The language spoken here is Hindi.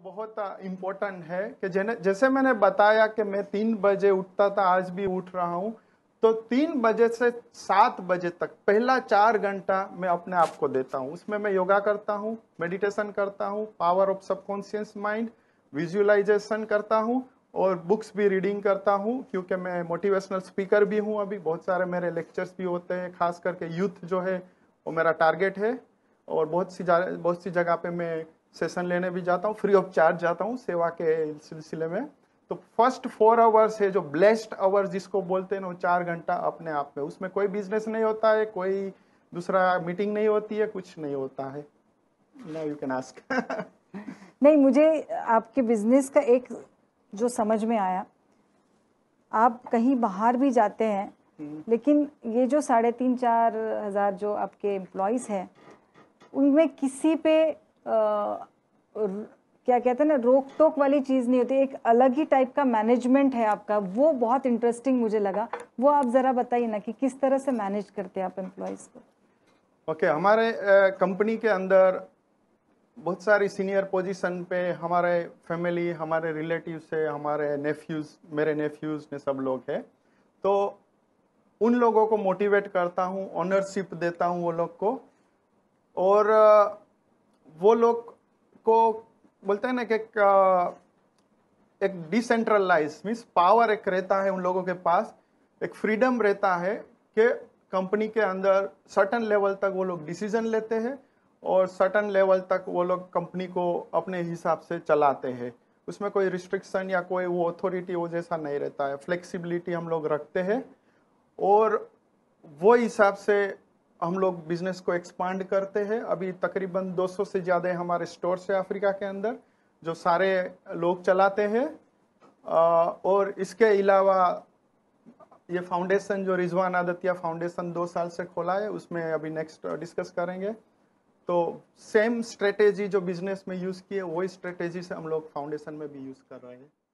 बहुत इम्पोर्टेंट है कि जैसे मैंने बताया कि मैं 3 बजे उठता था, आज भी उठ रहा हूँ। तो 3 बजे से 7 बजे तक पहला 4 घंटा मैं अपने आप को देता हूँ। उसमें मैं योगा करता हूँ, मेडिटेशन करता हूँ, power of subconscious mind, visualisation करता हूँ और बुक्स भी रीडिंग करता हूँ, क्योंकि मैं मोटिवेशनल स्पीकर भी हूँ। अभी बहुत सारे मेरे लेक्चर्स भी होते हैं, खास करके यूथ जो है वो मेरा टारगेट है। और बहुत सी जगह पे मैं सेशन लेने भी जाता हूँ, फ्री ऑफ चार्ज जाता हूँ सेवा के सिलसिले में। तो फर्स्ट 4 आवर्स है जो ब्लेस्ड आवर्स जिसको बोलते हैं ना, वो 4 घंटा अपने आप में, उसमें कोई बिजनेस नहीं होता है, कोई दूसरा मीटिंग नहीं होती है, कुछ नहीं होता है। Now you can ask. नहीं, मुझे आपके बिजनेस का एक जो समझ में आया, आप कहीं बाहर भी जाते हैं, लेकिन ये जो 3,500-4 हज़ार जो आपके एम्प्लॉयज़ हैं, उनमें किसी पे क्या कहते हैं ना, रोक टोक वाली चीज़ नहीं होती, एक अलग ही टाइप का मैनेजमेंट है आपका। वो बहुत इंटरेस्टिंग मुझे लगा। वो आप ज़रा बताइए ना कि किस तरह से मैनेज करते हैं आप एम्प्लॉयज़ को। ओके, हमारे कंपनी के अंदर बहुत सारी सीनियर पोजीशन पे हमारे फैमिली, हमारे रिलेटिव से, हमारे नेफ्यूज, मेरे नेफ्यूज ने सब लोग हैं। तो उन लोगों को मोटिवेट करता हूँ, ऑनरशिप देता हूँ वो लोग को, और वो लोग को बोलते हैं ना कि एक डिसेंट्रलाइज मीन्स पावर एक रहता है उन लोगों के पास, एक फ्रीडम रहता है कि कंपनी के अंदर सर्टन लेवल तक वो लोग डिसीजन लेते हैं और सर्टन लेवल तक वो लोग कंपनी को अपने हिसाब से चलाते हैं। उसमें कोई रिस्ट्रिक्शन या कोई वो अथॉरिटी वो जैसा नहीं रहता है, फ्लेक्सिबिलिटी हम लोग रखते हैं और वो हिसाब से हम लोग बिजनेस को एक्सपांड करते हैं। अभी तकरीबन 200 से ज़्यादा हमारे स्टोर्स है अफ्रीका के अंदर, जो सारे लोग चलाते हैं। और इसके अलावा ये फाउंडेशन जो रिजवान आदतिया फाउंडेशन 2 साल से खोला है, उसमें अभी नेक्स्ट डिस्कस करेंगे। तो सेम स्ट्रेटेजी जो बिजनेस में यूज़ की है, वही स्ट्रेटेजी से हम लोग फाउंडेशन में भी यूज़ कर रहे हैं।